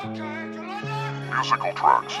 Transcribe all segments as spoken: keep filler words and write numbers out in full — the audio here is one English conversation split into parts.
Musical tracks.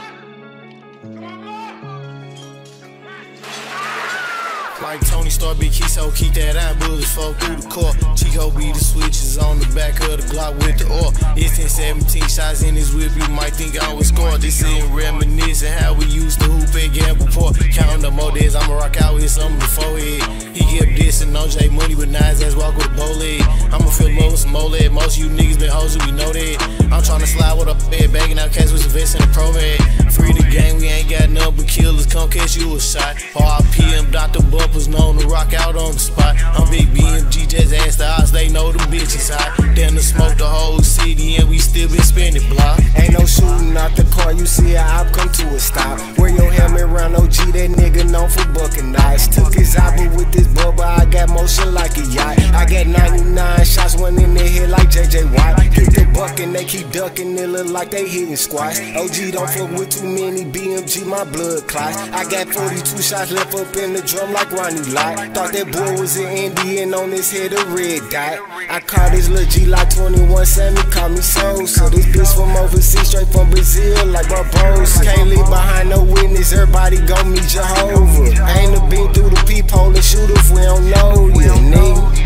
Like Tony Stark, Big Quisoo, keep that eye, bullets fall through the car. Chico be the switches on the back of the Glock with the oil. It's ten seventeen shots in his whip, you might think I was scored. This ain't reminiscing how we used to hoop and gamble poor. Counting the more days, I'ma rock out with something before it. He kept dissing on J Money with nines ass walk with a bow leg. I'ma fill low with some more lead. Most of you niggas been hoes, we know that. I'm tryna slide with a bed, bagging out cats with a vest and a pro man. Free the game, we ain't got nothing but killers, come catch you a shot. R I P M, Doctor Bumpers known to rock out on the spot. I'm big B M G, just ask the odds, they know them bitches hot. Then to smoke the whole city and we still been spinning block. Ain't no shooting out the car, you see a op come to a stop. Wear your helmet round O G, that nigga known for bucking knives. Took his apple with this bubba, I got motion like a yacht. I got ninety-nine shots, one in the head like J J Watt. Hit the buck and they keep ducking, it look like they hitting squats. O G don't fuck with too many, B M G my blood clot. I got forty-two shots left up in the drum like Ronnie Lott. Thought that boy was an Indian, on his head a red dot. I call this Luh G like twenty-one Sammy, call me so. So this bitch from overseas, straight from Brazil like Barbosa. Can't leave behind no witness, everybody gon' meet Jehovah. Ain't a been through the peephole and shoot if we don't know you, nigga.